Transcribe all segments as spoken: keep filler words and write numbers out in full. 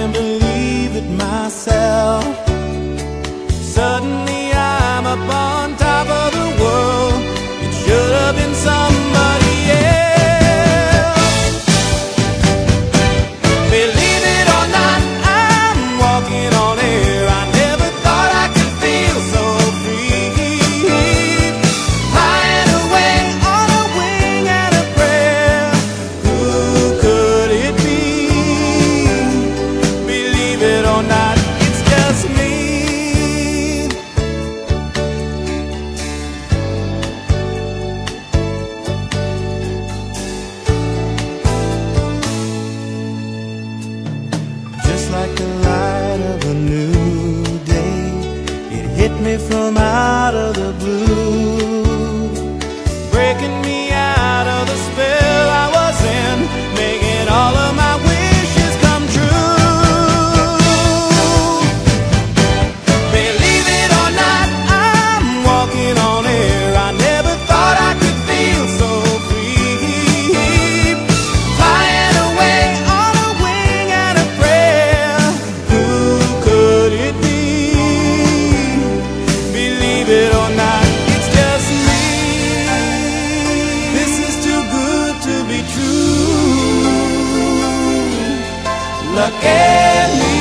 can't believe it myself. Suddenly I'm up on top of the world. It should have been somebody else. Believe it or not, I'm walking on air. I never thought I could feel so free, flying away on a wing and a prayer. Who could it be? Believe it or not, it's just me. Just like the light of a new day, it hit me from out of the blue, breaking me out of the spell I was in, making all of my wishes come true. Believe it or not, I'm walking on air. I never thought I could feel so free, flying away on a wing and a prayer. Who could it be? Believe it or not, it's just me. This is too good to be true. Look at me,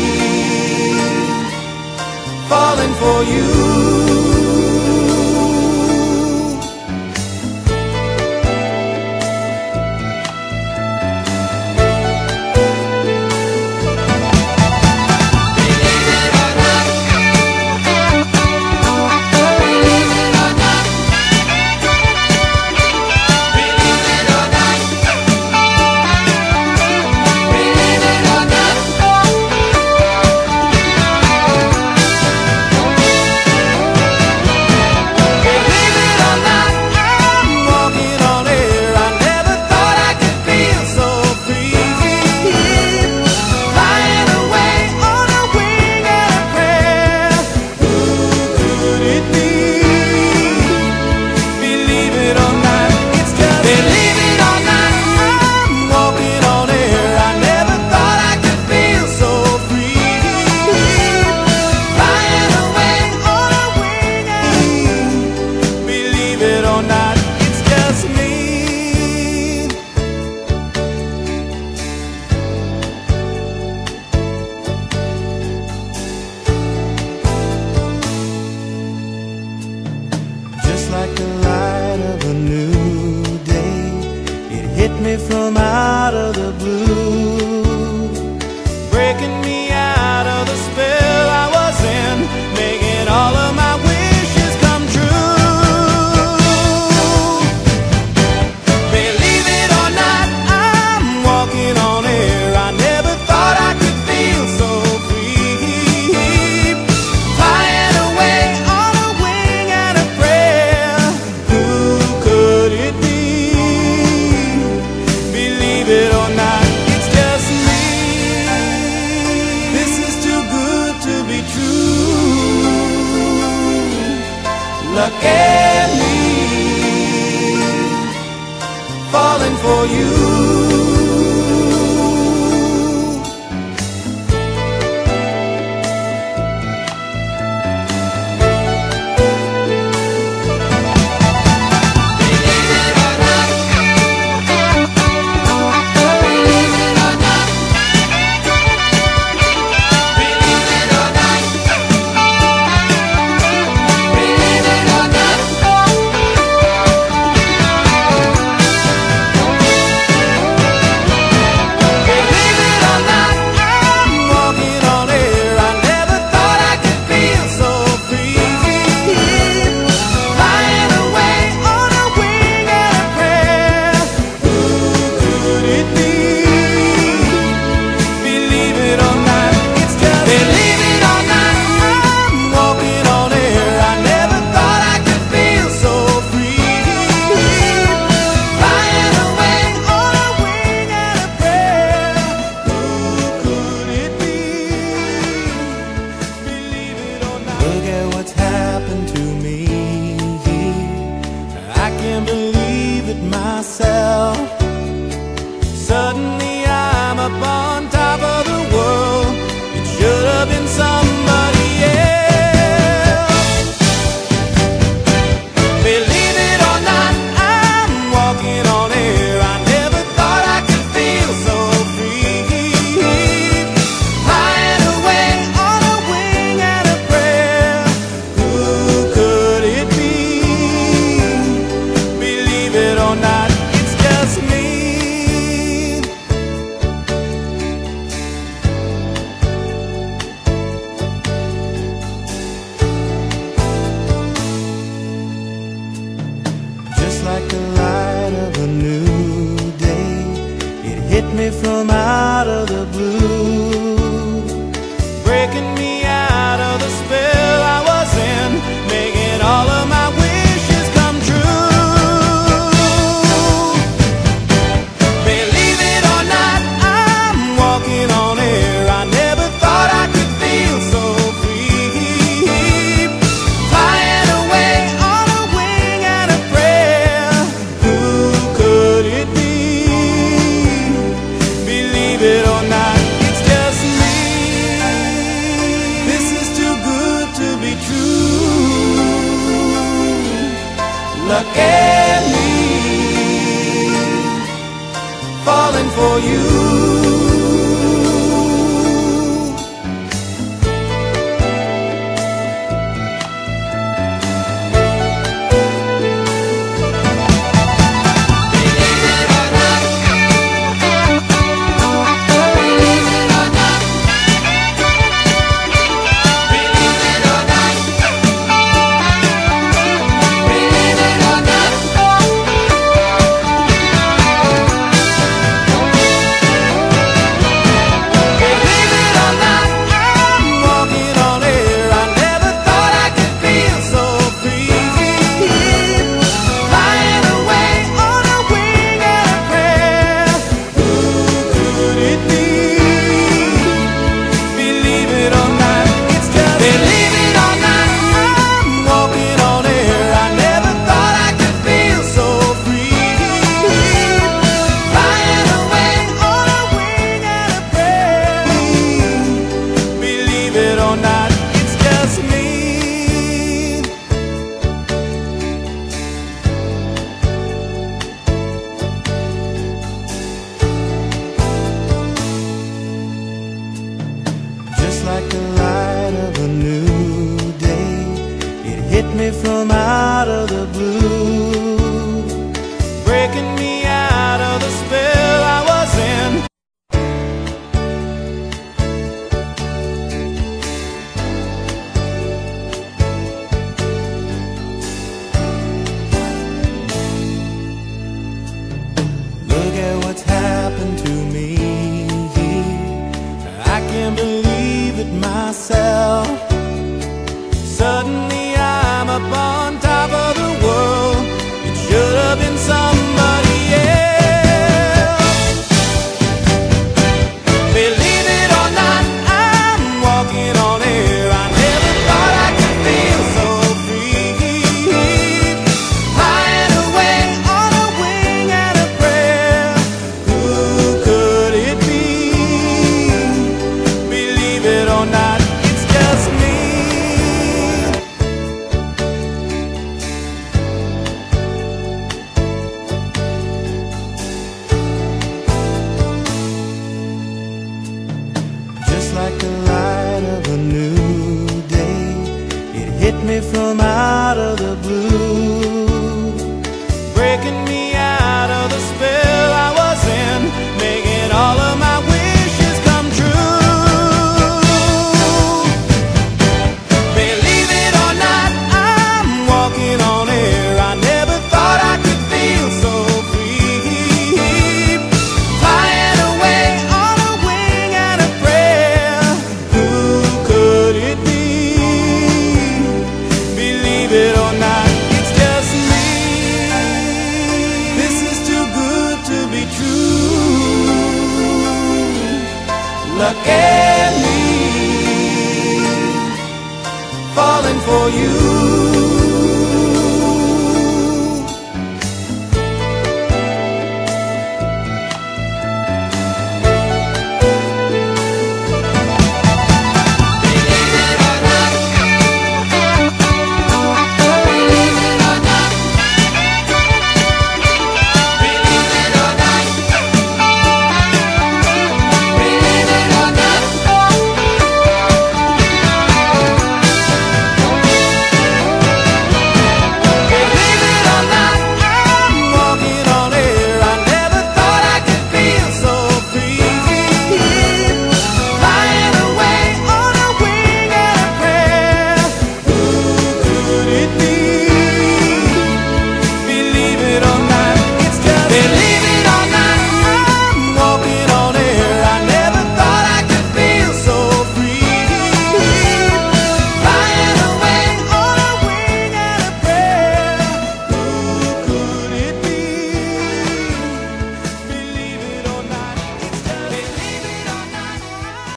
falling for you. Just like the light of a new day, it hit me from out of the blue, breaking me out of the spell I was in, making all of my wishes come true. Believe it or not, I'm walking on air. I never thought I could feel so free, flying away on a wing and a prayer. Who could it be? Believe it or not, it's just me. This is too good to be true. Look at me, falling for you. me from out of the blue, breaking me out of the spell I was in, making all of my wishes come true. Believe it or not, I'm walking on air. I never thought I could feel so free, flying away on a wing and a prayer. Who could it be? Believe it or not, it's just me. This is too good to be true. Look at me, falling for you. Like the light of a new day, it hit me from out of the blue, breaking me out of the spell I was in. Look at what's happened to me. I can't believe it myself. Suddenly I'm up on top of the world. It should have been somebody else. Believe it or not, I'm walking on air. I never thought I could feel so free, flying away on a wing and a prayer. Who could it be? Believe it or not, it's just me. Just like the light of a new day, it hit me from out of the blue, breaking me out of the spell I was in, making all of my wishes come true. Believe it or not, I'm walking on air. I never thought I could feel so free, flying away on a wing and a prayer. Who could it be? Believe it or not, it's just me. This is too good to be true. Look at me, falling for you.